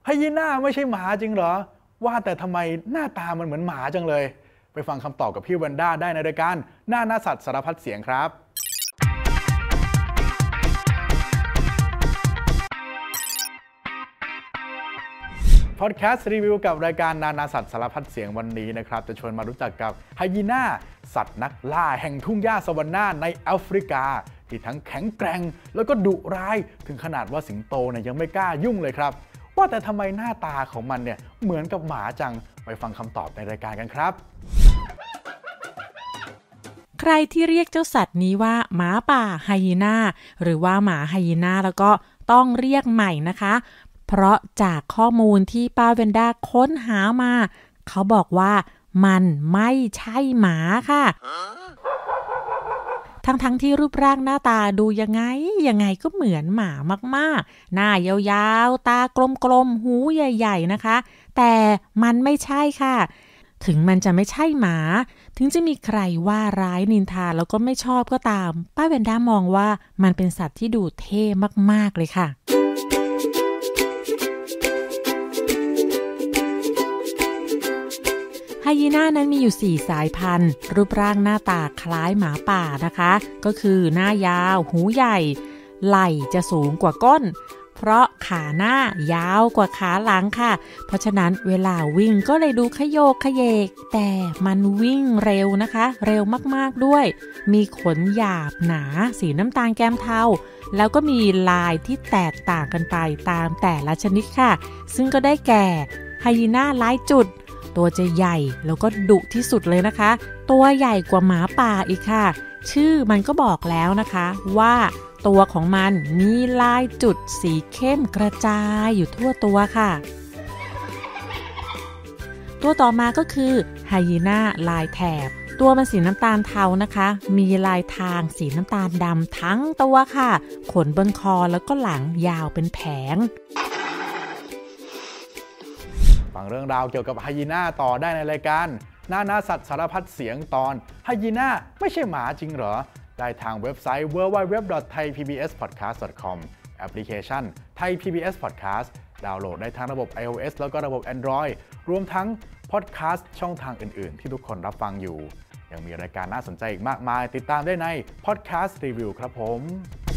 ไฮยีน่าไม่ใช่หมาจริงเหรอว่าแต่ทำไมหน้าตามันเหมือนหมาจังเลยไปฟังคำตอบกับพี่แวนด้าได้ในรายการหน้าสัตว์สารพัดเสียงครับพอดแคสต์รีวิวกับรายการนานาสัตว์สารพัดเสียงวันนี้นะครับจะชวนมารู้จักกับไฮยีน่าสัตว์นักล่าแห่งทุ่งหญ้าซาวันนาในแอฟริกาที่ทั้งแข็งแกร่งแล้วก็ดุร้ายถึงขนาดว่าสิงโตเนี่ยยังไม่กล้ายุ่งเลยครับว่าแต่ทำไมหน้าตาของมันเนี่ยเหมือนกับหมาจังไปฟังคำตอบในรายการกันครับใครที่เรียกเจ้าสัตว์นี้ว่าหมาป่าไฮยีน่าหรือว่าหมาไฮยีน่าแล้วก็ต้องเรียกใหม่นะคะเพราะจากข้อมูลที่ป้าเวนด้าค้นหามาเขาบอกว่ามันไม่ใช่หมาค่ะทั้งที่รูปร่างหน้าตาดูยังไงก็เหมือนหมามากๆหน้ายาวๆตากลมๆหูใหญ่ๆนะคะแต่มันไม่ใช่ค่ะถึงมันจะไม่ใช่หมาถึงจะมีใครว่าร้ายนินทาแล้วก็ไม่ชอบก็ตามป้าเวนด้ามองว่ามันเป็นสัตว์ที่ดูเท่มากๆเลยค่ะไฮยีน่านั้นมีอยู่4สายพันธุ์รูปร่างหน้าตาคล้ายหมาป่านะคะก็คือหน้ายาวหูใหญ่ไหล่จะสูงกว่าก้นเพราะขาหน้ายาวกว่าขาหลังค่ะเพราะฉะนั้นเวลาวิ่งก็เลยดูขยโยกขยเยกแต่มันวิ่งเร็วนะคะเร็วมากๆด้วยมีขนหยาบหนาสีน้ำตาลแก้มเทาแล้วก็มีลายที่แตกต่างกันไปตามแต่ละชนิดค่ะซึ่งก็ได้แก่ไฮยีน่าลายจุดตัวจะใหญ่แล้วก็ดุที่สุดเลยนะคะตัวใหญ่กว่าหมาป่าอีกค่ะชื่อมันก็บอกแล้วนะคะว่าตัวของมันมีลายจุดสีเข้มกระจายอยู่ทั่วตัวค่ะตัวต่อมาก็คือไฮยีน่าลายแถบตัวมันสีน้ำตาลเทานะคะมีลายทางสีน้ำตาลดำทั้งตัวค่ะขนบนคอแล้วก็หลังยาวเป็นแผงฟังเรื่องราวเกี่ยวกับไฮยีน่าต่อได้ในรายการนาสัตว์สารพัดเสียงตอนไฮยีน่าไม่ใช่หมาจริงเหรอได้ทางเว็บไซต์ www.thaipbspodcast.com แอปพลิเคชัน Thai PBS Podcast ดาวน์โหลดได้ทั้งระบบ iOS แล้วก็ระบบ Android รวมทั้งพอดแคสต์ช่องทางอื่นๆที่ทุกคนรับฟังอยู่ยังมีรายการน่าสนใจอีกมากมายติดตามได้ใน Podcast Review ครับผม